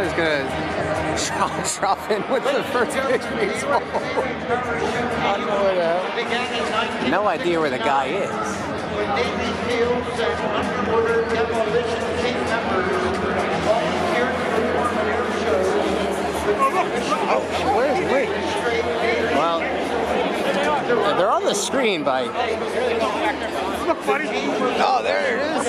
is gonna drop in with the first pitch baseball. No idea where the guy is. Navy SEALs and underwater demolition team members volunteered to perform air shows. Oh, where is he? Wait. Well, they're on the screen by. Oh, there it is.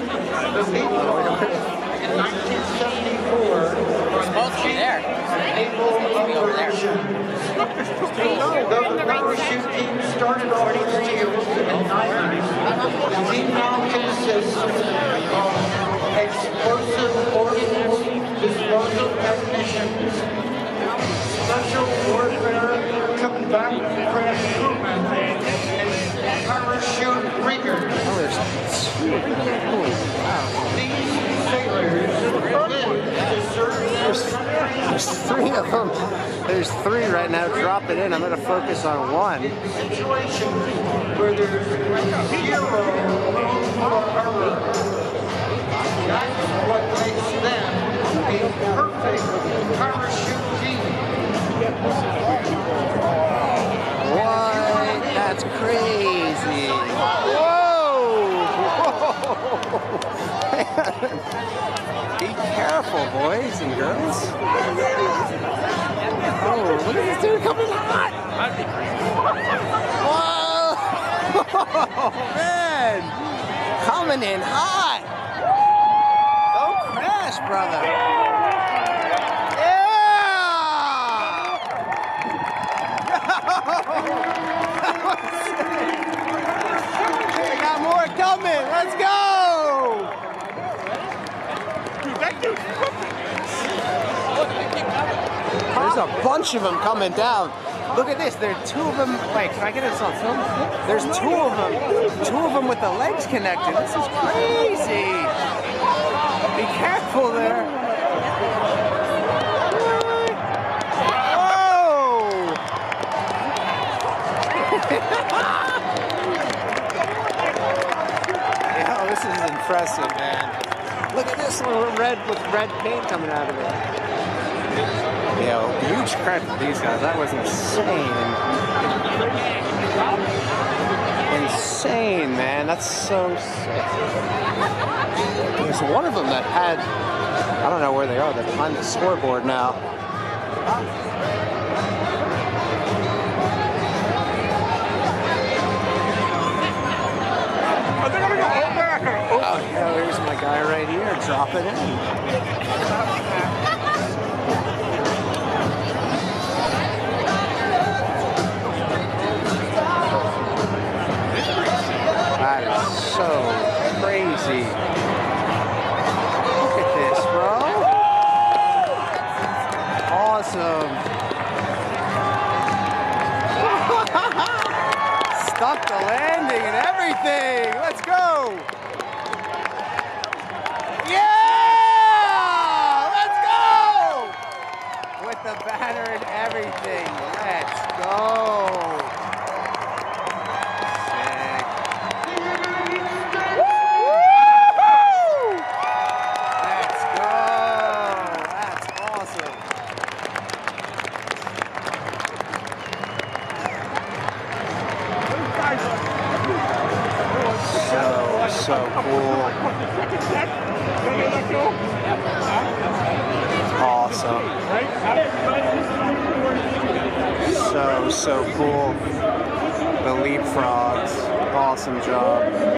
In 1974, We're supposed to be there. over there. Though the parachute team started off with SEALs and divers, the team now consists of explosive ordnance disposal technicians, special warfare combatant crash crewmen, and parachute riggers. Oh, there's two. Holy wow. These sailors live to serve There's three of them. There's three right now. Drop it in. I'm going to focus on one. situation where there's zero room for error. That's what makes them a perfect parachute team. What? That's crazy. Whoa! Be careful, boys and girls. Oh, look at this dude coming hot. Whoa! Man! Coming in hot. Don't crash, brother. We got more coming. Let's go! There's a bunch of them coming down. Look at this. There are two of them. Wait, can I get this on film? There's two of them. Two of them with the legs connected. This is crazy. Be careful there. Whoa! Yeah, this is impressive, man. Look at this one with red paint coming out of it. Yeah, huge credit to these guys. That was insane. Insane, man. That's so sick. There's one of them that had, I don't know where they are. They're behind the scoreboard now. Oh, yeah, there's my guy right here. Drop it in. That is so crazy. Look at this, bro. Awesome. Stuck the landing and everything. Let's go. Yeah! Let's go! With the banner and everything. Let's go. So cool. Awesome. So cool. The leapfrogs. Awesome job.